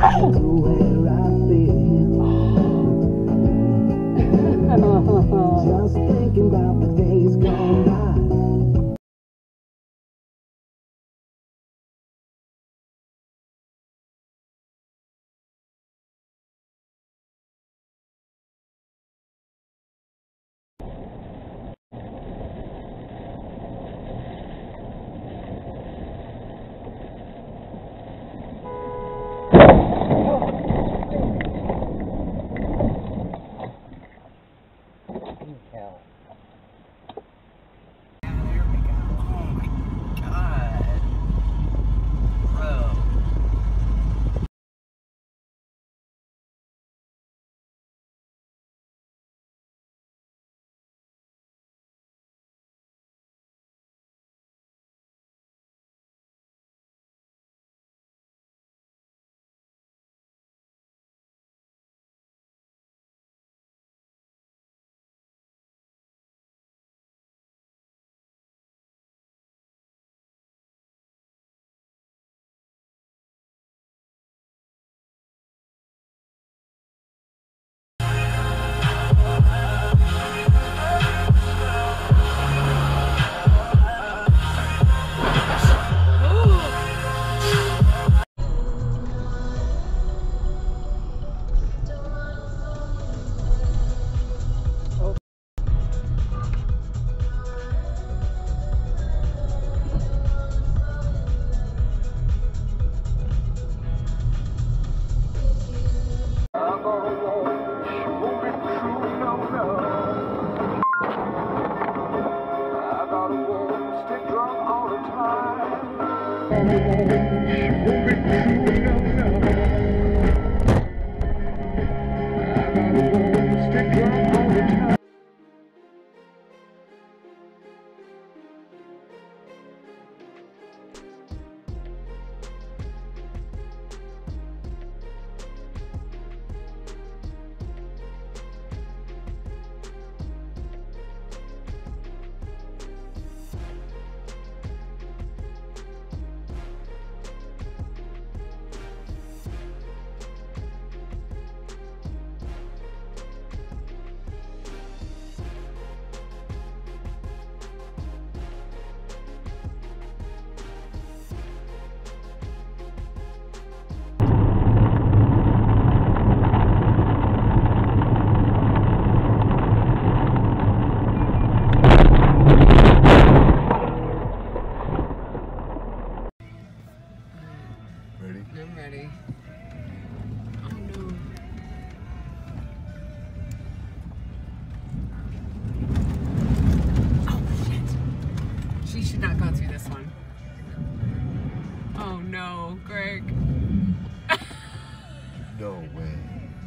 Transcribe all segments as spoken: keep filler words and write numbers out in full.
where I've been. Just thinking about the days gone by. I'm ready. Oh no. Oh shit. She should not go through this one. Oh no, Greg. No way.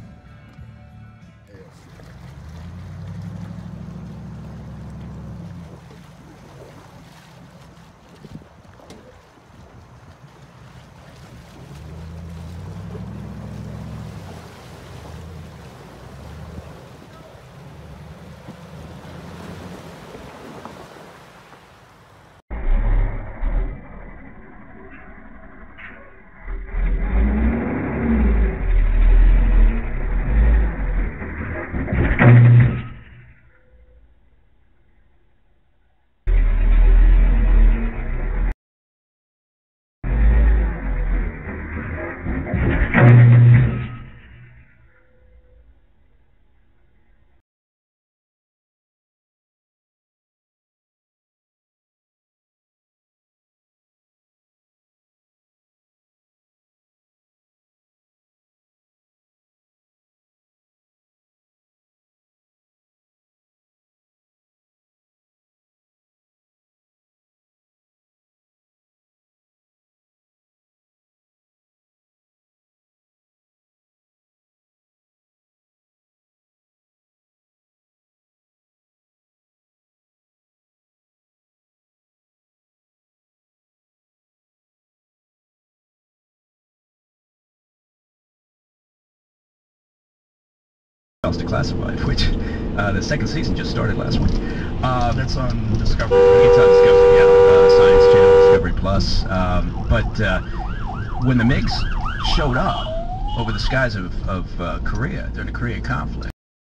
To classified, which uh, the second season just started last week. Uh, that's on Discovery. It's on Discovery, yeah, uh, Science Channel, Discovery Plus. Um, but uh, when the MiGs showed up, over the skies of, of uh, Korea during the Korean conflict.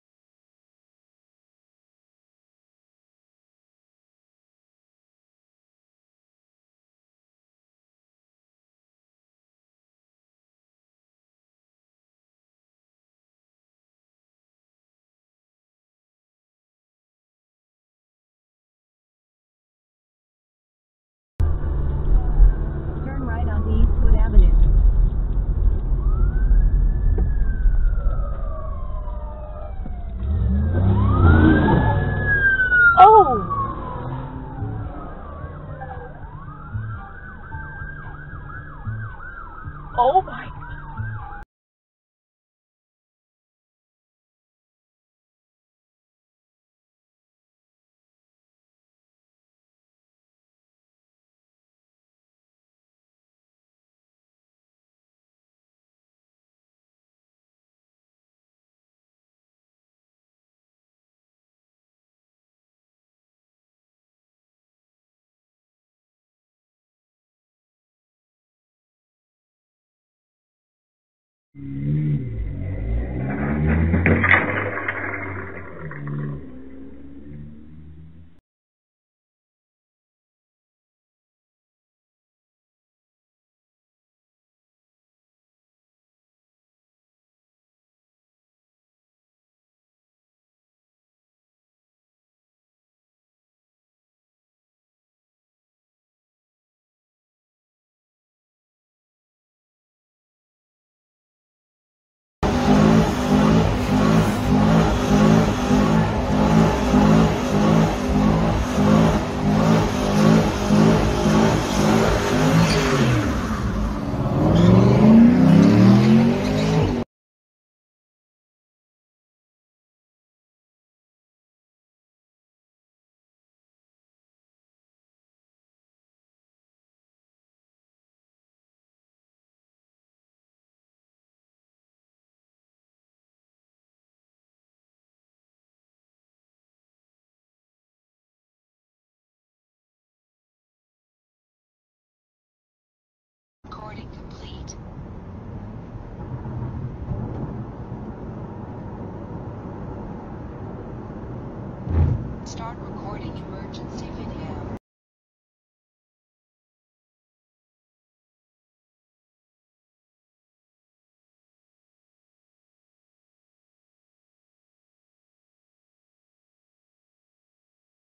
Turn right onto Eastwood Avenue. Oh! Oh my. Recording complete. Start recording emergency